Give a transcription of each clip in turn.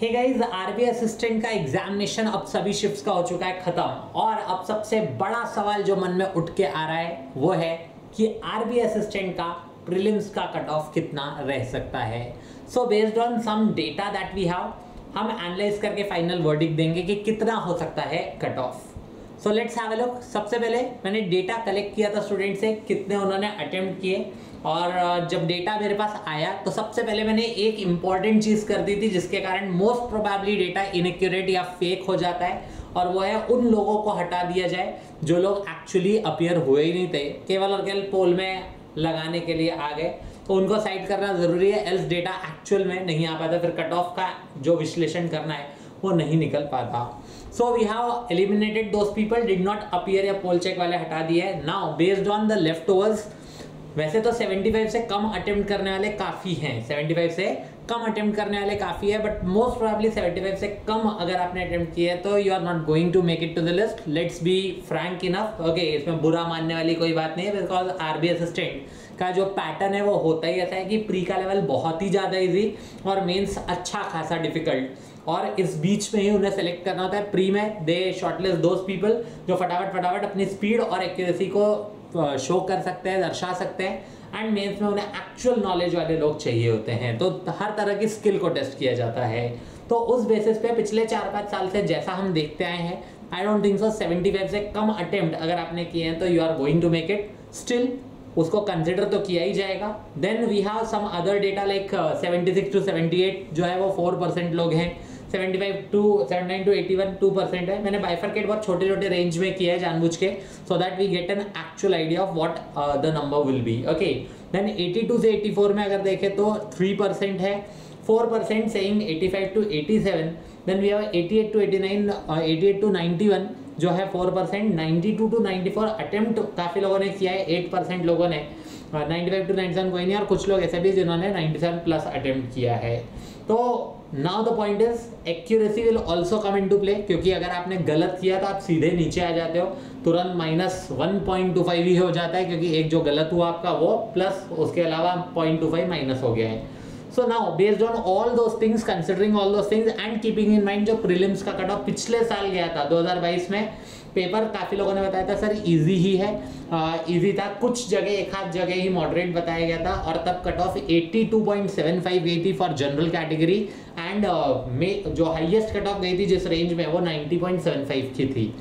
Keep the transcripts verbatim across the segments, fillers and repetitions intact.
हे guys, RBI assistant का examination अब सभी शिफ्ट्स का हो चुका है खत्म और अब सबसे बड़ा सवाल जो मन में उठ के आ रहा है वो है कि आरबीआई असिस्टेंट का प्रीलिम्स का कट ऑफ कितना रह सकता है। So based on some data that we have, हम एनालाइज करके फाइनल वर्डिक्ट देंगे कि कितना हो सकता है cut off. So let's have a look. सबसे पहले मैंने डेटा कलेक्ट किया था स्टूडेंट से, कितने उन्होंने अटेम्प्ट किए, और जब डेटा मेरे पास आया तो सबसे पहले मैंने एक इंपॉर्टेंट चीज़ कर दी थी जिसके कारण मोस्ट प्रोबेबली डेटा इनएक्यूरेट या फेक हो जाता है, और वो है उन लोगों को हटा दिया जाए जो लोग एक्चुअली अपीयर हुए ही नहीं थे, केवल और केवल पोल में लगाने के लिए आ गए, तो उनको साइड करना ज़रूरी है, एल्स डेटा एक्चुअल में नहीं आ पाता, फिर कट ऑफ का जो विश्लेषण करना है वो नहीं निकल पाता। So we have eliminated those people did not appear या पोल चेक वाले हटा दिए है। Now based on the leftovers, वैसे तो पचहत्तर से कम अटेम्प्ट करने वाले काफ़ी हैं, पचहत्तर से कम अटेम्प्ट करने वाले काफ़ी है, बट मोस्ट प्रोबेबली पचहत्तर से कम अगर आपने अटेम्प्ट किया है तो you are not going to make it to the list. Let's be frank enough, okay, इसमें बुरा मानने वाली कोई बात नहीं है, बिकॉज आरबीआई असिस्टेंट का जो पैटर्न है वो होता ही ऐसा है कि प्री का लेवल बहुत ही ज़्यादा ईजी और मेंस अच्छा खासा डिफिकल्ट, और इस बीच में ही उन्हें सेलेक्ट करना होता है। प्री में दे शॉर्टलिस्ट दोज पीपल जो फटाफट फटाफट अपनी स्पीड और एक्यूरेसी को शो कर सकते हैं, दर्शा सकते हैं, एंड मेंस में उन्हें एक्चुअल नॉलेज वाले लोग चाहिए होते हैं, तो हर तरह की स्किल को टेस्ट किया जाता है। तो उस बेसिस पे पिछले चार पाँच साल से जैसा हम देखते आए हैं, आई डोंट थिंक सो पचहत्तर से कम अटेम्प्ट अगर आपने किए हैं तो you are going to make it, still उसको कंसिडर तो किया ही जाएगा। Then we have some other data like seventy six to seventy eight जो है वो फोर परसेंट लोग हैं, seventy five to seventy nine to eighty one two percent है। मैंने बाइफरकेट बहुत छोटे छोटे रेंज में किया है जानबूझ के, so that we get an actual idea of what the number will be. Okay, then eighty two से एटी फोर में अगर देखें तो थ्री परसेंट है, four percent saying eighty five to eighty seven, then we have eighty eight to eighty nine, eighty eight to ninety one जो है four percent, ninety two to ninety four attempt काफ़ी लोगों ने किया है, eight percent लोगों ने, ninety five to ninety seven कोई नहीं, और कुछ लोग ऐसे भी जिन्होंने नाइंटी सेवन प्लस अटेम्प्ट किया है। तो now the point is accuracy will also come into play, क्योंकि अगर आपने गलत किया तो आप सीधे नीचे आ जाते हो, तुरंत minus one point two five ही हो जाता है, क्योंकि एक जो गलत हुआ आपका वो प्लस उसके अलावा पॉइंट टू फाइव माइनस हो गया है। So now based on all those things, considering all those things and keeping in mind जो प्रीलिम्स का कट ऑफ पिछले साल गया था दो हज़ार बाईस में, पेपर काफ़ी लोगों ने बताया था सर इजी ही है, इजी था, कुछ जगह एक आध जगह ही मॉडरेट बताया गया था, और तब cut off eighty two point seven five गई थी फॉर जनरल कैटेगरी, एंड में जो हाईएस्ट कट ऑफ गई थी जिस रेंज में वो नाइंटी पॉइंट सेवन फाइव की थी।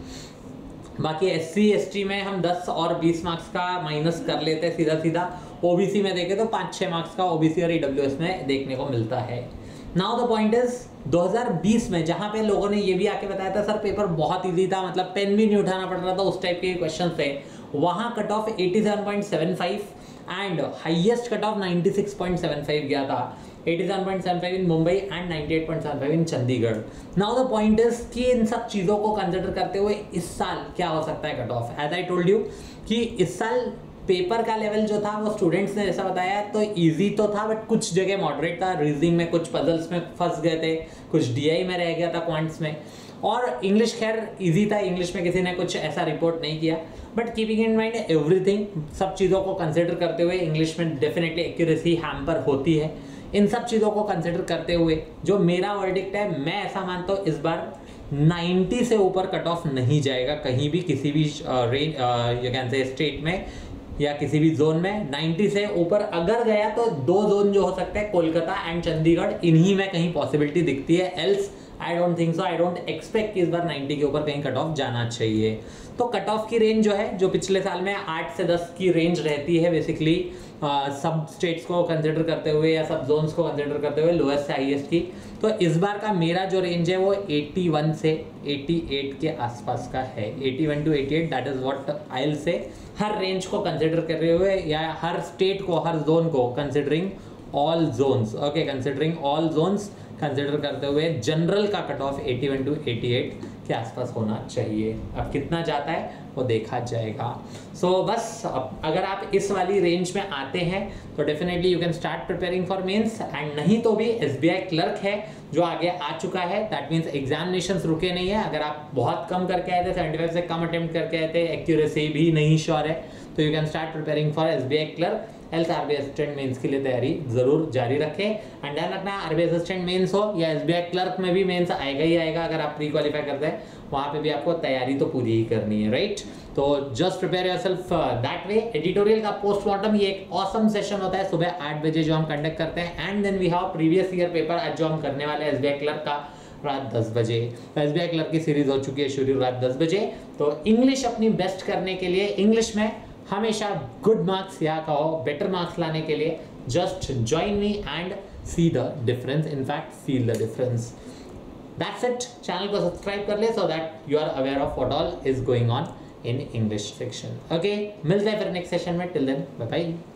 बाकी एस सी एस टी में हम दस और बीस मार्क्स का माइनस कर लेते हैं सीधा सीधा, ओबीसी में देखें तो पाँच छः मार्क्स का ओबीसी और ईडब्ल्यूएस में देखने को मिलता है। नाउ द पॉइंट इज दो हज़ार बीस में जहाँ पे लोगों ने ये भी आके बताया था सर पेपर बहुत इजी था, मतलब पेन भी नहीं उठाना पड़ रहा था, उस टाइप के क्वेश्चन थे, वहाँ cut off eighty seven point seven five and highest cut off ninety six point seven five गया था, eighty seven point seven five in Mumbai and ninety eight point seven five in Chandigarh. Now the point is कि इन सब चीज़ों को consider करते हुए इस साल क्या हो सकता है cut off. As I told you कि इस साल पेपर का लेवल जो था वो स्टूडेंट्स ने जैसा बताया तो इजी तो था, बट कुछ जगह मॉडरेट था, रीजनिंग में कुछ पजल्स में फंस गए थे, कुछ डीआई में रह गया था क्वांट्स में, और इंग्लिश खैर इजी था, इंग्लिश में किसी ने कुछ ऐसा रिपोर्ट नहीं किया, but keeping in mind everything, सब चीज़ों को कंसिडर करते हुए इंग्लिश में डेफिनेटली एक्यूरेसी हैम्पर होती है। इन सब चीज़ों को कंसिडर करते हुए जो मेरा वर्डिक्ट है, मैं ऐसा मानता हूँ इस बार नाइंटी से ऊपर कट ऑफ नहीं जाएगा कहीं भी, किसी भी range you can say state में या किसी भी जोन में। नाइंटी से ऊपर अगर गया तो दो जोन जो हो सकते हैं, कोलकाता एंड चंडीगढ़, इन्हीं में कहीं पॉसिबिलिटी दिखती है, else I don't think so, I don't expect कि इस बार नाइंटी के ऊपर कहीं कट ऑफ जाना चाहिए। तो कट ऑफ की रेंज जो है, जो पिछले साल में आठ से दस की रेंज रहती है बेसिकली, सब स्टेट्स को कंसिडर करते हुए या सब जोन्स को कंसिडर करते हुए लोएस्ट से हाईएस्ट की, तो इस बार का मेरा जो रेंज है वो इक्यासी से अट्ठासी के आसपास का है, इक्यासी टू अट्ठासी, that is what I will say. हर रेंज को कंसिडर करते हुए या हर स्टेट को, हर जोन को, considering all zones, okay, considering all zones consider करते हुए जनरल का कट ऑफ इक्यासी टू अट्ठासी के आसपास होना चाहिए। अब कितना जाता है वो देखा जाएगा। सो so, बस अब अगर आप इस वाली रेंज में आते हैं तो definitely you can start preparing for mains, and नहीं तो भी एसबीआई क्लर्क है जो आगे आ चुका है, दैट मीन्स एग्जामिनेशंस रुके नहीं है। अगर आप बहुत कम करके आए थे, सेवेंटी फाइव से कम अटेम्प्ट करके आए थे, एक्यूरेसी भी नहीं श्योर है, तो you can start preparing for SBI clerk else RBI assistant mains के लिए तैयारी जरूर जारी रखें। एंड ध्यान रखना आरबीआई असिस्टेंट मेंस हो या एसबीआई क्लर्क में भी मेंस आएगा ही आएगा, अगर आप प्री क्वालिफाई करते हैं वहाँ पे भी आपको तैयारी तो पूरी ही करनी है, राइट। तो just prepare yourself that way. Editorial का पोस्टमार्टम ये एक ऑसम सेशन होता है सुबह आठ बजे जो हम कंडक्ट करते हैं, and then we have previous year paper आज जो हम करने वाले हैं एसबीआई क्लर्क का रात दस बजे। एसबीआई क्लर्क की सीरीज हो चुकी है शुरू रात दस बजे। तो इंग्लिश अपनी बेस्ट करने के लिए, इंग्लिश में हमेशा गुड मार्क्स या कहो बेटर मार्क्स लाने के लिए just join me and see the difference, in fact feel the difference. That's it. Channel को सब्सक्राइब कर ले so that you are aware of what all is going on in English section. Okay, मिलते हैं फिर next session में। Till then bye bye.